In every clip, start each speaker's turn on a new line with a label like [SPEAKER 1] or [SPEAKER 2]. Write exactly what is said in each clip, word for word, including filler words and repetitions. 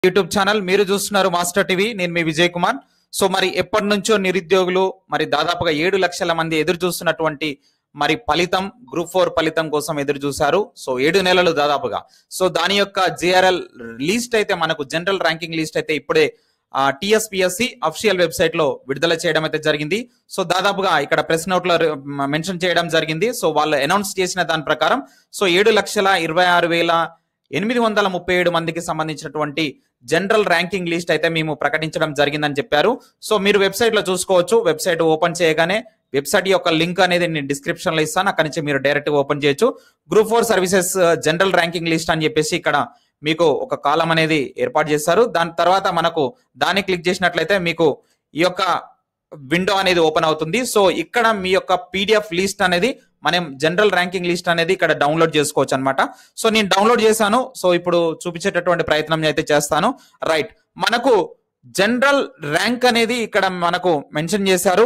[SPEAKER 1] YouTube channel మీరు చూస్తున్నారు master TV. నేను మీ విజయ్ కుమార్. సో మరి ఎప్పటి నుంచో నిరుద్యోగులు మరి దాదాపుగా ఏడు లక్షల మంది ఎదురు చూస్తున్నటువంటి మరి ఫలితం గ్రూప్ ఫోర్ ఫలితం కోసం ఎదురు చూశారు. సో ఏడు నెలలు దాదాపుగా. సో దాని యొక్క జిఆర్ఎల్ లిస్ట్ అయితే మనకు జనరల్ ర్యాంకింగ్ లిస్ట్ అయితే ఇప్పుడే టిఎస్పిఎస్సి అఫీషియల్ వెబ్సైట్ లో విడుదల చేయడం అయితే జరిగింది. సో దాదాపుగా ఇక్కడ ప్రెస్ నోట్ లో మెన్షన్ చేయడం జరిగింది. సో వాళ్ళు అనౌన్స్ చేసిన దాని ప్రకారం సో ఏడు లక్షల ఇరవై ఆరు వేల ఎనిమిది వందల ముప్పై ఏడు మందికి సంబంధించినటువంటి జనరల్ ర్యాంకింగ్ లిస్ట్ అయితే మేము ప్రకటించడం జరిగిందని చెప్పారు. సో మీరు వెబ్సైట్ లో చూసుకోవచ్చు. వెబ్సైట్ ఓపెన్ చేయగానే వెబ్సైట్ యొక్క లింక్ అనేది నేను డిస్క్రిప్షన్ లో ఇస్తాను. అక్కడి నుంచి మీరు డైరెక్ట్ ఓపెన్ చేయొచ్చు. Group four services general ranking list అని చెప్పేసి ఇక్కడ మీకు ఒక కాలం అనేది ఏర్పాటు చేస్తారు. దాని తర్వాత మనకు దాన్ని క్లిక్ చేసినట్లయితే మీకు ఈ యొక్క విండో అనేది ఓపెన్ అవుతుంది. సో ఇక్కడ మీ యొక్క పీడిఎఫ్ లిస్ట్ అనేది మనం జనరల్ ర్యాంకింగ్ లిస్ట్ అనేది ఇక్కడ డౌన్లోడ్ చేసుకోవచ్చు అనమాట. సో నేను డౌన్లోడ్ చేశాను. సో ఇప్పుడు చూపించేటటువంటి ప్రయత్నం అయితే చేస్తాను. రైట్, మనకు జనరల్ ర్యాంక్ అనేది ఇక్కడ మనకు మెన్షన్ చేశారు.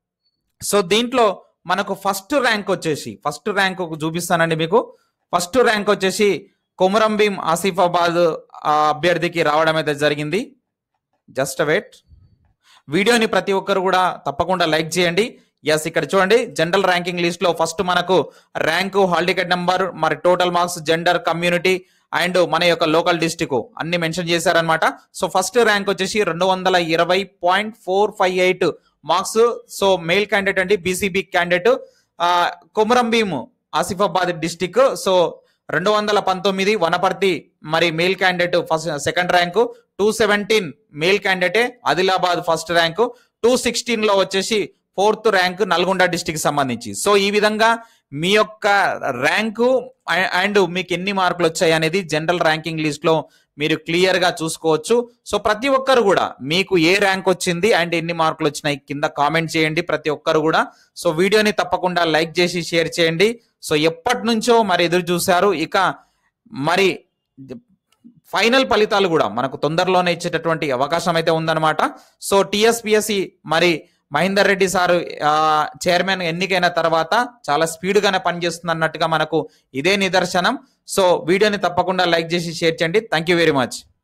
[SPEAKER 1] సో దీంట్లో మనకు ఫస్ట్ ర్యాంక్ వచ్చేసి ఫస్ట్ ర్యాంక్ చూపిస్తానండి మీకు. ఫస్ట్ ర్యాంక్ వచ్చేసి కొమురంభీం ఆసిఫాబాద్ అభ్యర్థికి రావడం అయితే జరిగింది. Just wait. వీడియోని ప్రతి ఒక్కరు కూడా తప్పకుండా లైక్ చేయండి. ఎస్, ఇక్కడ చూడండి జనరల్ ర్యాంకింగ్ లిస్ట్ లో ఫస్ట్ మనకు ర్యాంకు, హాల్ టికెట్ నెంబర్, మరి total marks, gender, community and మన యొక్క లోకల్ డిస్టిక్ అన్ని మెన్షన్ చేశారనమాట. సో ఫస్ట్ ర్యాంక్ వచ్చేసి రెండు వందల ఇరవై point four five eight marks. So male candidate అండి, BCB candidate, Komaram Bheem Asifabad district. So రెండు వందల పంతొమ్మిది వనపర్తి మరి male candidate first second rank, two seventeen male క్యాండిడేటే Adilabad first rank, two sixteen లో వచ్చేసి ఫోర్త్ ర్యాంక్ నల్గొండ డిస్టిక్ సంబంధించి. సో ఈ విధంగా మీ యొక్క ర్యాంకు అండ్ మీకు ఎన్ని మార్కులు వచ్చాయి అనేది జనరల్ ర్యాంకింగ్ లిస్ట్ లో మీరు క్లియర్ గా చూసుకోవచ్చు. సో ప్రతి ఒక్కరు కూడా మీకు ఏ ర్యాంక్ వచ్చింది అండ్ ఎన్ని మార్కులు వచ్చినాయి కింద కామెంట్ చేయండి ప్రతి ఒక్కరు కూడా. సో వీడియోని తప్పకుండా లైక్ చేసి షేర్ చేయండి. సో ఎప్పటి నుంచో మరి ఎదురు చూశారు. ఇక మరి ఫైనల్ ఫలితాలు కూడా మనకు తొందరలోనే ఇచ్చేటటువంటి అవకాశం అయితే ఉందన్నమాట. సో టిఎస్పిఎస్సి మరి మహేందర్ రెడ్డి సారు చైర్మన్ ఎన్నికైన తర్వాత చాలా స్పీడ్ గానే పనిచేస్తుంది అన్నట్టుగా మనకు ఇదే నిదర్శనం. సో వీడియోని తప్పకుండా లైక్ చేసి షేర్ చేయండి. Thank you very much.